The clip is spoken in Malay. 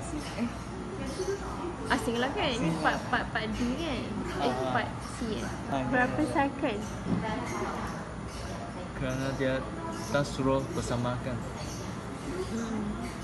asing. Asing lah kan. Ni part D kan. Part C Berapa cycle? Kerana dia tak suruh bersamakan.